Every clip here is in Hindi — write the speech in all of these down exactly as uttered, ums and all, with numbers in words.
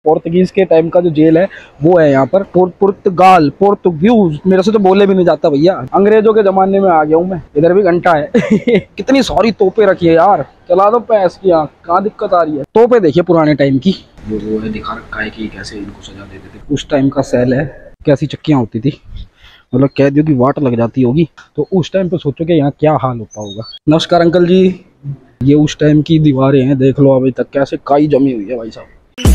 पोर्तुगीज के टाइम का जो जेल है वो है यहाँ पर। पुर्तगाल पोर्तुगीज, मेरे से तो बोले भी नहीं जाता भैया, अंग्रेजों के जमाने में आ गया हूँ मैं। इधर भी घंटा है कितनी सारी तोपे रखी है यार, चला दो पैस की, यहाँ कहाँ दिक्कत आ रही है। तोपे देखिए पुराने टाइम की, वो वो है दिखा रखा है कि कैसे इनको सजा देते थे। उस टाइम का सेल है, कैसी चक्कियाँ होती थी, मतलब कैदियों की वाट लग जाती होगी, तो उस टाइम पे सोचो कि यहाँ क्या हाल होता होगा। नमस्कार अंकल जी, ये उस टाइम की दीवारें हैं, देख लो अभी तक कैसे काई जमी हुई है भाई साहब।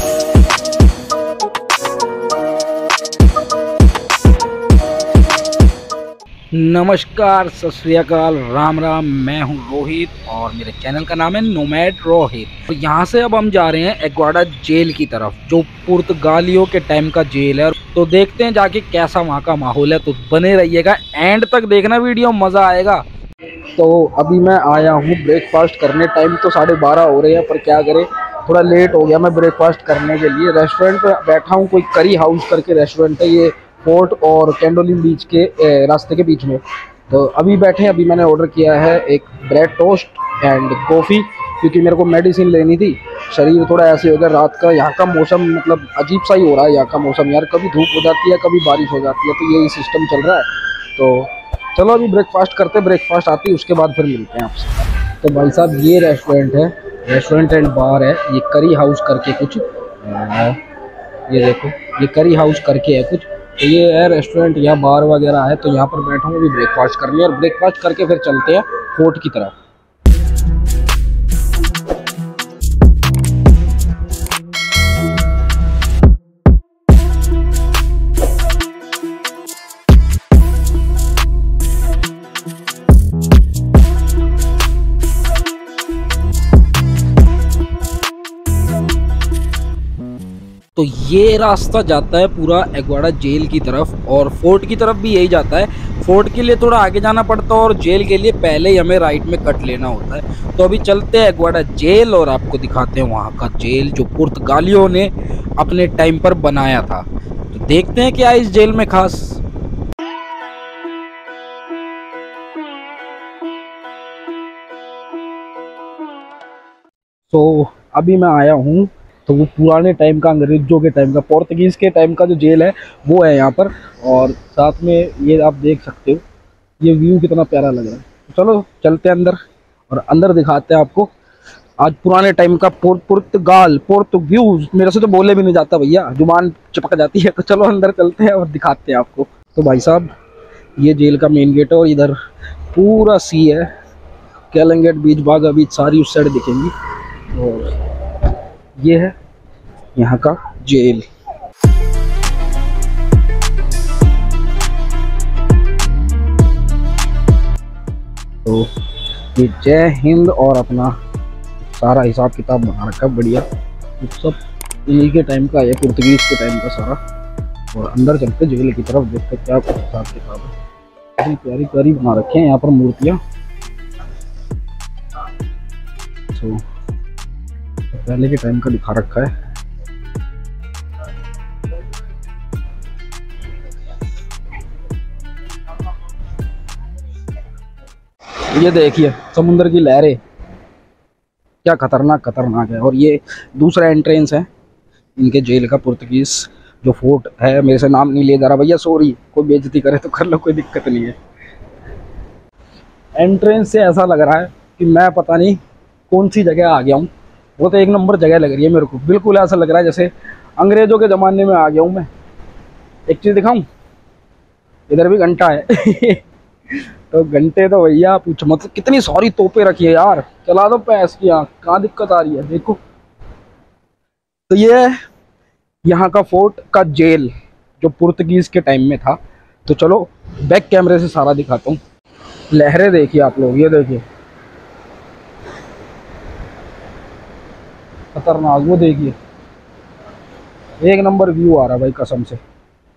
नमस्कार, सत श्री अकाल, राम राम, मैं हूं रोहित और मेरे चैनल का नाम है नोमैड रोहित। तो यहाँ से अब हम जा रहे हैं एग्वाडा जेल की तरफ, जो पुर्तगालियों के टाइम का जेल है। तो देखते हैं जाके कैसा वहाँ का माहौल है, तो बने रहिएगा, एंड तक देखना वीडियो, मज़ा आएगा। तो अभी मैं आया हूँ ब्रेकफास्ट करने, टाइम तो साढ़े बारह हो रहे हैं, पर क्या करें थोड़ा लेट हो गया मैं ब्रेकफास्ट करने के लिए। रेस्टोरेंट पे बैठा हूँ, कोई करी हाउस करके रेस्टोरेंट है, ये फोर्ट और कैंडोलिन बीच के रास्ते के बीच में। तो अभी बैठे, अभी मैंने ऑर्डर किया है एक ब्रेड टोस्ट एंड कॉफ़ी, क्योंकि मेरे को मेडिसिन लेनी थी। शरीर थोड़ा ऐसे हो गया रात का, यहाँ का मौसम मतलब अजीब सा ही हो रहा है यहाँ का मौसम यार, कभी धूप हो जाती है कभी बारिश हो जाती है, तो यही सिस्टम चल रहा है। तो चलो अभी ब्रेकफास्ट करते, ब्रेकफास्ट आती है उसके बाद फिर मिलते हैं आपसे। तो भाई साहब ये रेस्टोरेंट है, रेस्टोरेंट एंड बार है, ये करी हाउस करके कुछ, ये देखो ये करी हाउस करके है कुछ, तो ये है रेस्टोरेंट या बार वगैरह है। तो यहाँ पर बैठा हूँ अभी ब्रेकफास्ट करने, और ब्रेकफास्ट करके फिर चलते हैं फोर्ट की तरफ। तो ये रास्ता जाता है पूरा एग्वाडा जेल की तरफ, और फोर्ट की तरफ भी यही जाता है। फोर्ट के लिए थोड़ा आगे जाना पड़ता है और जेल के लिए पहले ही हमें राइट में कट लेना होता है। तो अभी चलते हैं एग्वाडा जेल और आपको दिखाते हैं वहाँ का जेल जो पुर्तगालियों ने अपने टाइम पर बनाया था। तो देखते हैं क्या इस जेल में खास। तो अभी मैं आया हूँ, तो वो पुराने टाइम का, अंग्रेजों के टाइम का, पोर्तुगीज़ के टाइम का जो जेल है वो है यहाँ पर। और साथ में ये आप देख सकते हो, ये व्यू कितना प्यारा लग रहा है। तो चलो चलते हैं अंदर और अंदर दिखाते हैं आपको आज पुराने टाइम का पुर्तगाल पोर्तुगीज, मेरे से तो बोले भी नहीं जाता भैया, जुबान चिपक जाती है। तो चलो अंदर चलते हैं और दिखाते हैं आपको। तो भाई साहब ये जेल का मेन गेट है, और इधर पूरा सी है, कैलंगेट बीच, बागा बीच सारी उस साइड दिखेंगी। और ये है यहाँ का जेल। तो ये जय हिंद और अपना सारा हिसाब किताब बना रखा है बढ़िया, तो सब इन्हीं के टाइम का है, पुर्तगीज के टाइम का सारा। और अंदर चलते जेल की तरफ, देखते क्या कुछ हिसाब किताब है। इतनी प्यारी प्यारी बना रखे हैं यहाँ पर मूर्तियाँ, तो पहले के टाइम का दिखा रखा है। ये देखिए समुद्र की लहरें, क्या खतरनाक खतरनाक है। और ये दूसरा एंट्रेंस है इनके जेल का, पुर्तगीज जो फोर्ट है। मेरे से नाम नहीं ले जा रहा भैया, सॉरी, कोई बेइज्जती करे तो कर लो, कोई दिक्कत नहीं है। एंट्रेंस से ऐसा लग रहा है कि मैं पता नहीं कौन सी जगह आ गया हूँ, वो तो एक नंबर जगह लग रही है मेरे को, बिल्कुल ऐसा लग रहा है जैसे अंग्रेजों के ज़माने में आ गया हूँ मैं। एक चीज़ दिखाऊं, इधर भी घंटा है तो घंटे तो भैया पूछो मतलब, कितनी सारी तोपे रखी है यार, चला दो पैस की, यहाँ कहाँ दिक्कत आ रही है देखो। तो ये यहाँ का फोर्ट का जेल जो पुर्तगीज के टाइम में था। तो चलो बैक कैमरे से सारा दिखाता हूँ। लहरें देखिए आप लोग, ये देखिए खतरनाक, वो देखिए एक नंबर व्यू आ रहा है भाई कसम से।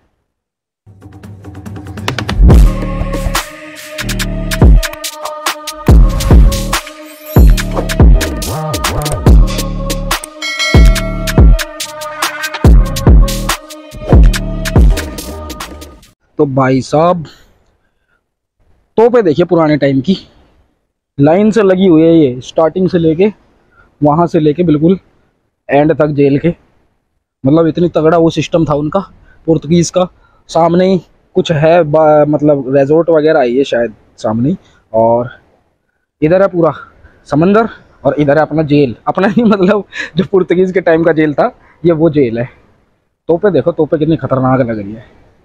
तो भाई साहब तोपे देखिए पुराने टाइम की, लाइन से लगी हुई है ये, स्टार्टिंग से लेके वहां से लेके बिल्कुल एंड तक जेल के। मतलब इतनी तगड़ा वो सिस्टम था उनका पुर्तगीज़ का। सामने ही कुछ है मतलब रेजोर्ट वगैरह है ये शायद सामने ही। और इधर है पूरा समंदर और इधर है अपना जेल, अपना ही मतलब जो पुर्तगीज़ के टाइम का जेल था ये वो जेल है। तोपे देखो, तोपे कितनी खतरनाक लग रही है।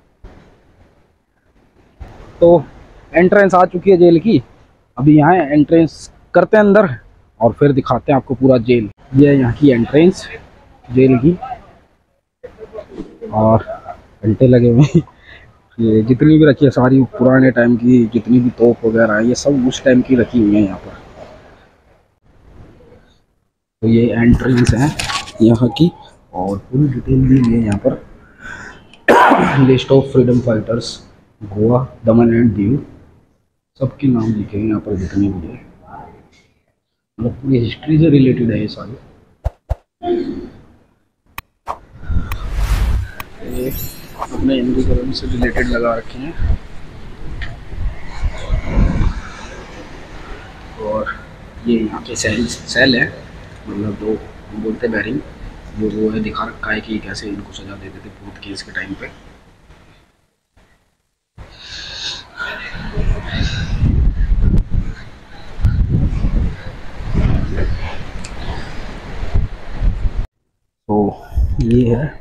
तो एंट्रेंस आ चुकी है जेल की, अभी यहाँ एंट्रेंस करते हैं अंदर और फिर दिखाते हैं आपको पूरा जेल। ये है यहाँ की एंट्रेंस जेल की, और घंटे लगे हुए हैं। ये जितनी भी रखी है सारी पुराने टाइम की, जितनी भी तोप वगैरह है ये सब उस टाइम की रखी हुई है यहाँ पर। तो ये एंट्रेंस है यहाँ की और पूरी डिटेल दी हुई है यहाँ पर। List of freedom fighters Goa, Daman and Diu, सबके नाम लिखे हैं यहाँ पर जितने भी है। मतलब पूरी हिस्ट्री से रिलेटेड है ये सारी। ये अपने हिंदू धर्म से रिलेटेड लगा रखे हैं। और ये यहाँ के सेल सेल है, मतलब जो बोलते हैं बैरिंग, वो वो है दिखा रखा है कि कैसे इनको सजा देते थे पुर्तगीज़ के टाइम पे। तो ये है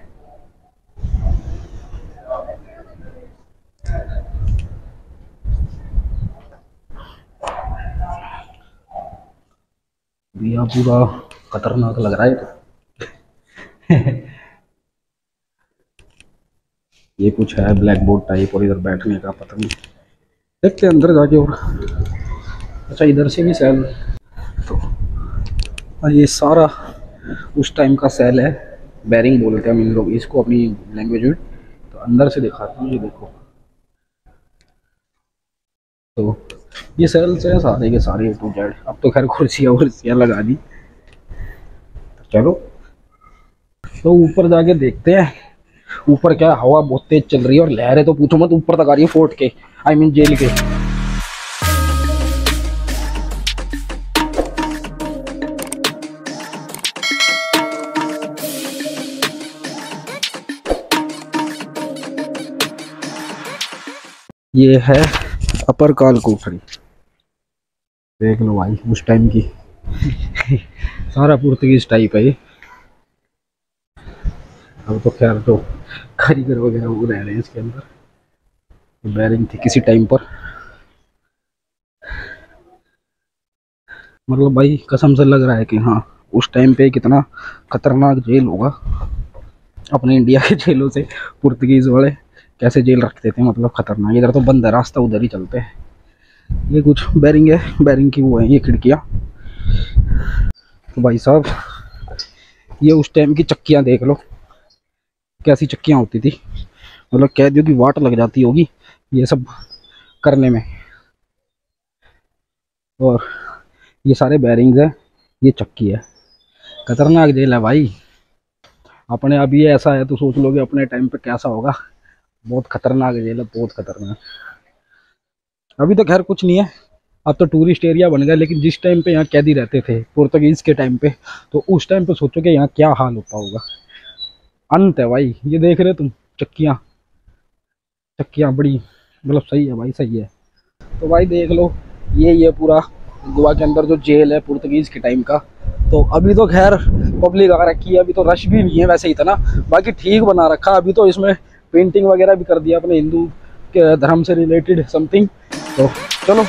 भैया, पूरा खतरनाक लग रहा है तो। ये कुछ है ब्लैक बोर्ड टाइप और इधर बैठने का पता नहीं, देखते हैं अंदर जाके। और अच्छा इधर से भी सेल, तो और ये सारा उस टाइम का सेल है, बैरिंग बोलते हैं हम इन लोग इसको अपनी लैंग्वेज में। तो अंदर से दिखाता हूँ, ये देखो। तो ये सेल्स है सारे के सारे टू जेड। अब तो खैर कुर्सियाँ वुर्सियाँ लगा दी। चलो तो ऊपर जाके देखते हैं। ऊपर क्या हवा बहुत तेज चल रही है और लहरें तो पूछो मत, ऊपर तक आ रही है फोर्ट के, आई मीन जेल के। ये है अपर काल कोठरी, देख लो भाई उस टाइम की। सारा पुर्तगीज टाइप है ये। अब तो खैर तो कारीगर वगैरह वो रह रहे हैं इसके अंदर। बैरिंग थी किसी टाइम पर, मतलब भाई कसम से लग रहा है कि हाँ उस टाइम पे कितना खतरनाक जेल होगा। अपने इंडिया के जेलों से पुर्तगीज वाले कैसे जेल रखते थे, मतलब खतरनाक। इधर तो बंद है रास्ता, उधर ही चलते हैं। ये कुछ बैरिंग है, बैरिंग की वो है ये खिड़कियाँ। तो भाई साहब ये उस टाइम की चक्कियाँ देख लो, कैसी चक्कियाँ होती थी, मतलब कैदियों की वाट लग जाती होगी ये सब करने में। और ये सारे बैरिंग्स है, ये चक्की है। खतरनाक जेल है भाई। अपने अभी ऐसा है तो सोच लोगे अपने टाइम पे कैसा होगा। बहुत खतरनाक जेल है, बहुत खतरनाक। अभी तो खैर कुछ नहीं है, अब तो टूरिस्ट एरिया बन गया। लेकिन जिस टाइम पे यहाँ कैदी रहते थे पुर्तगीज के टाइम पे, तो उस टाइम पे सोचो कि यहाँ क्या हाल होता होगा। अंत है भाई। ये देख रहे हो तुम चक्कियाँ, चक्कियाँ बड़ी मतलब सही है भाई, सही है। तो भाई देख लो ये ये पूरा गोवा के अंदर जो जेल है पुर्तगीज के टाइम का। तो अभी तो खैर पब्लिक आ रखी है, अभी तो रश भी नहीं है वैसे इतना, बाकी ठीक बना रखा। अभी तो इसमें पेंटिंग वगैरह भी कर दिया अपने हिंदू के धर्म से रिलेटेड समथिंग। तो चलो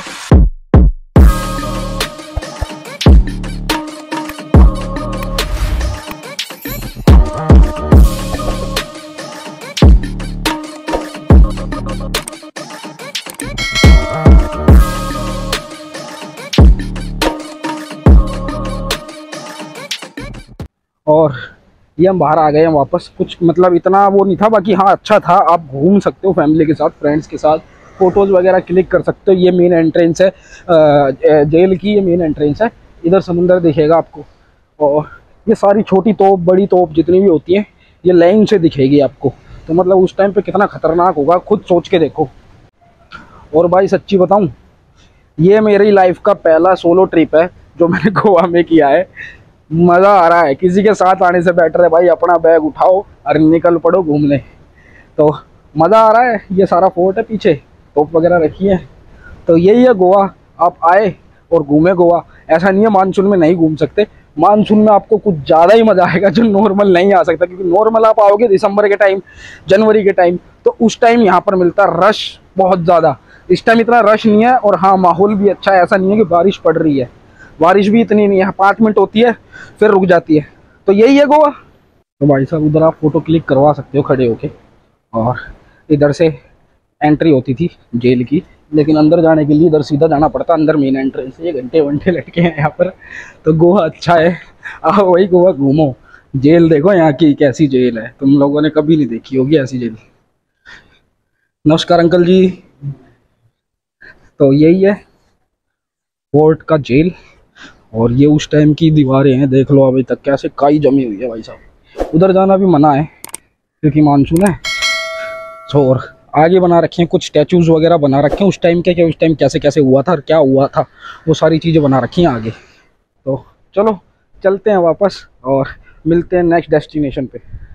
और ये हम बाहर आ गए हैं वापस। कुछ मतलब इतना वो नहीं था, बाकी हाँ अच्छा था। आप घूम सकते हो फैमिली के साथ, फ्रेंड्स के साथ, फोटोज़ वगैरह क्लिक कर सकते हो। ये मेन एंट्रेंस है जेल की, ये मेन एंट्रेंस है। इधर समुंदर दिखेगा आपको, और ये सारी छोटी तोप बड़ी तोप जितनी भी होती हैं ये लाइन से दिखेगी आपको। तो मतलब उस टाइम पे कितना खतरनाक होगा खुद सोच के देखो। और भाई सच्ची बताऊँ, ये मेरी लाइफ का पहला सोलो ट्रिप है जो मैंने गोवा में किया है। मज़ा आ रहा है। किसी के साथ आने से बेटर है भाई अपना बैग उठाओ और निकल पड़ो घूमने। तो मज़ा आ रहा है। ये सारा फोर्ट है, पीछे तोप वगैरह रखी है। तो यही है गोवा। आप आए और घूमे गोवा। ऐसा नहीं है मानसून में नहीं घूम सकते, मानसून में आपको कुछ ज़्यादा ही मज़ा आएगा जो नॉर्मल नहीं आ सकता। क्योंकि नॉर्मल आप आओगे दिसंबर के टाइम, जनवरी के टाइम, तो उस टाइम यहाँ पर मिलता है रश बहुत ज़्यादा। इस टाइम इतना रश नहीं है और हाँ माहौल भी अच्छा है। ऐसा नहीं है कि बारिश पड़ रही है, बारिश भी इतनी नहीं है, पाँच मिनट होती है फिर रुक जाती है। तो यही है गोवा। तो भाई साहब उधर आप फ़ोटो क्लिक करवा सकते हो खड़े होके। और इधर से एंट्री होती थी जेल की, लेकिन अंदर जाने के लिए इधर सीधा जाना पड़ता, अंदर मेन एंट्रेंस से। ये घंटे वंटे लटके हैं यहाँ पर। तो गोवा अच्छा है, आओ वही गोवा घूमो। जेल देखो यहाँ की कैसी जेल है, तुम लोगों ने कभी नहीं देखी होगी ऐसी जेल। नमस्कार अंकल जी। तो यही है फोर्ट का जेल। और ये उस टाइम की दीवारें हैं, देख लो अभी तक कैसे काई जमी हुई है भाई साहब। उधर जाना भी मना है क्योंकि मानसून है। तो और आगे बना रखे हैं कुछ स्टैचूज वगैरह बना रखे हैं उस टाइम के, कि उस टाइम कैसे कैसे हुआ था और क्या हुआ था, वो सारी चीज़ें बना रखी हैं आगे। तो चलो चलते हैं वापस और मिलते हैं नेक्स्ट डेस्टिनेशन पे।